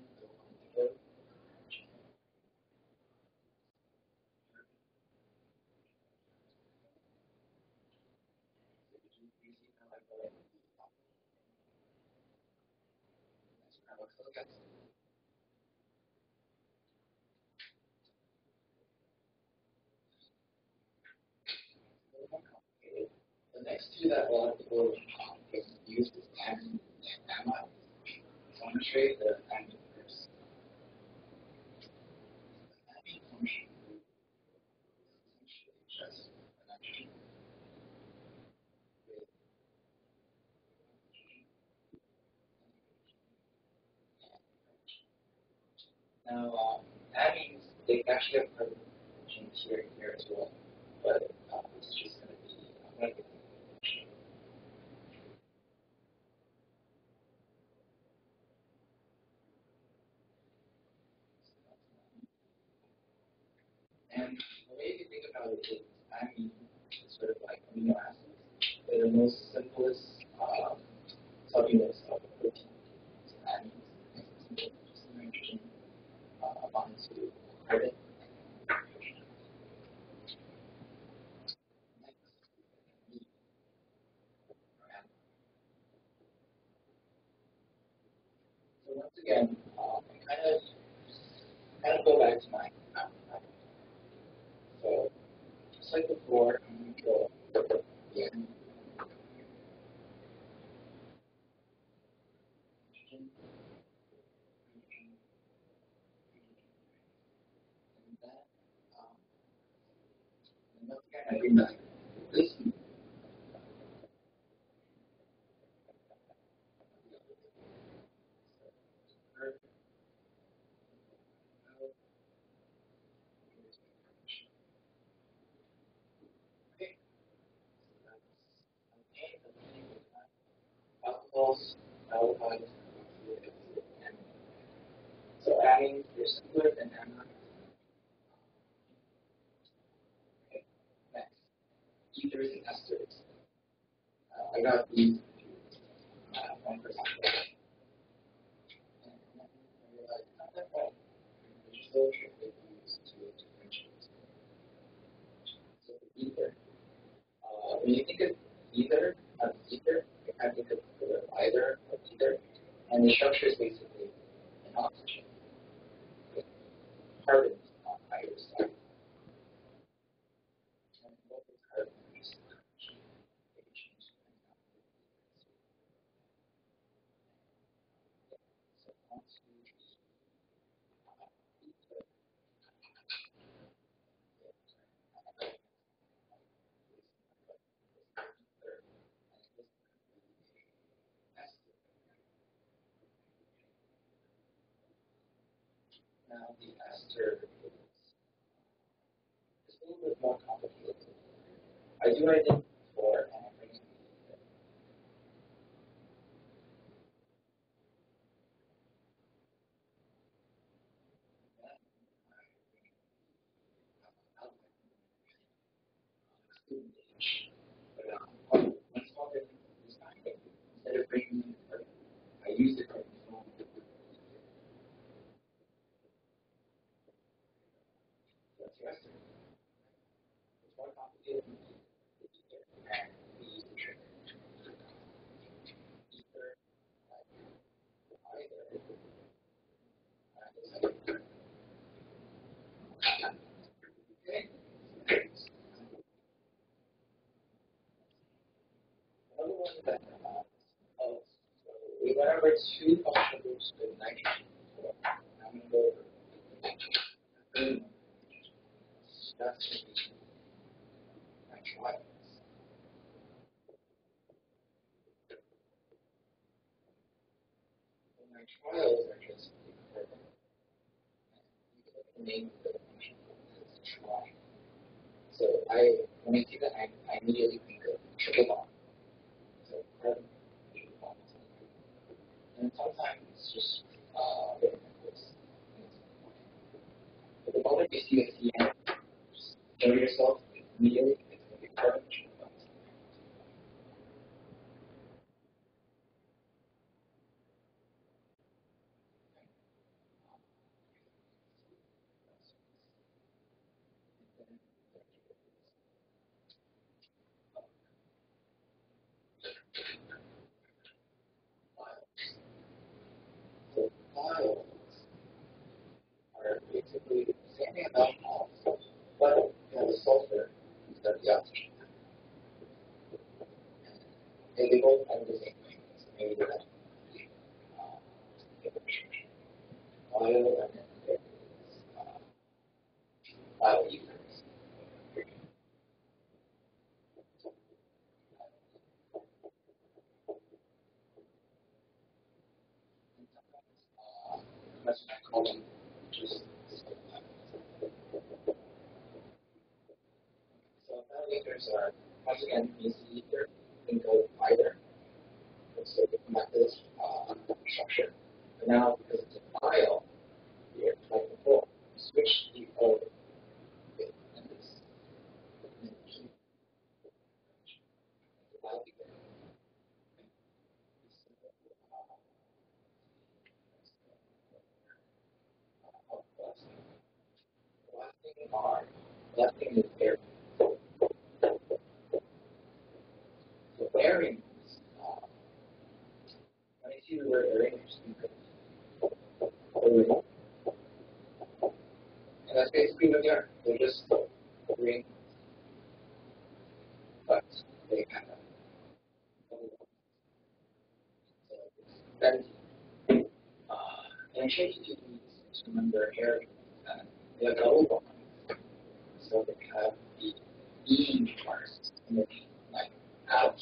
the next two that a lot of people use is amine and amide. So I'm going to show you the amine first. The amine function is essentially just an nitrogen with now um, amines, they actually have carbon genes here and here as well, but uh, it's just going to be I'm going to get the function. And the way you think about it is amine is sort of like amino acids. They're the most simplest um, subunits of the protein. So amines makes it simple, just nitrogen uh, bond to carbon. So once again, um, I kind of kind of go back to my um, so just like before, I'm going to go yeah. And that, um, and once again, I bring back this. Okay, alcohols, aldehydes, and so adding they're simpler than amide. Okay, next, ethers and esters. Uh, I got these uh, one for example. And then I realized not that bad. There's still a trick they use to differentiate. So the ether. Uh, when you think of ether, as ether, you kind of think of the either of ether, and the structure is basically an oxygen with carbons on either side. And both the carbons are just oxygen. They change depending on the so once you uh, ether, now the ester is it's a little bit more complicated. I do what I did before, and I bring in the then I bring in the alcohol excluding the H. But um, one small difference is I instead of bringing in the carbon, I use the carbon form to put the ether. So that's the ester. It's more complicated than the ether, and we use the trick. Ether, like either, uh, is like okay. Another one that uh, oh, so we went over two functional groups with nitrogen. So I'm going to go over nitrogen. That's going to be nitriles. The nitriles are just the carbon. You can look at the name of the functional group. It's tri. So I, when I see that, I, I immediately think of triple bond. So carbon, triple bond. And sometimes it's just uh, different numbers. But the moment you see a C N, just show yourself immediately, it's going to be carbon, triple bond. So files are basically the same thing about molecules, but you have the sulfur instead of the oxygen. And they both have the same thing. So maybe they have uh, different structure. Bio and then there is uh, bioethers. That's what I call them, just so bioethers are, once again, means ether, think of either. It's a different uh, structure. But now, because it's a bio, here, like before, switch the O and this. And keep the bioether. The last thing are, the last thing is air. So airings, uh, when you see the word airing, you just think of airing. And that's basically what they are. They're just rings, but they have a benzene. Uh, and I changed it to these to remember airings. And they have double bonds. So they have the E parts in the like out.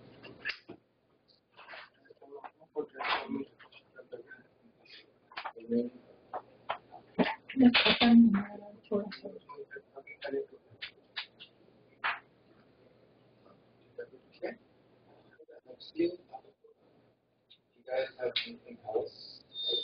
The ring. पता नहीं है थोड़ा सा Okay. That helps you. You guys have anything else?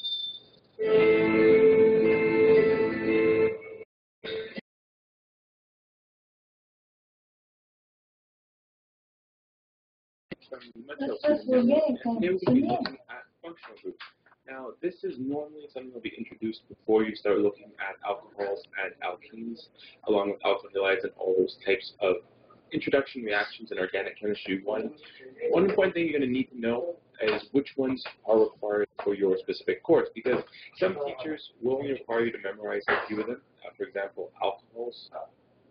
बस बस हो गया एकदम Here we be सुनिए looking at functional groups. Now, this is normally something that will be introduced before you start looking at alcohols and alkenes, along with alkyl halides and all those types of introduction reactions in organic chemistry. One, one important thing you're going to need to know is which ones are required for your specific course, because some teachers will only require you to memorize a few of them. Uh, for example, alcohols. Uh,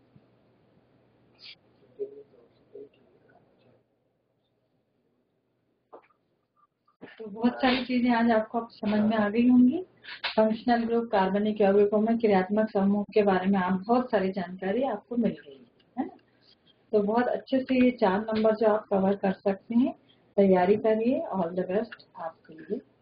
तो बहुत सारी चीजें आज आपको समझ में आ गई होंगी फंक्शनल ग्रुप कार्बनिक यौगिकों में क्रियात्मक समूह के बारे में आप बहुत सारी जानकारी आपको मिल गई है ना तो बहुत अच्छे से ये चार नंबर जो आप कवर कर सकते हैं तैयारी करिए ऑल द बेस्ट आपके लिए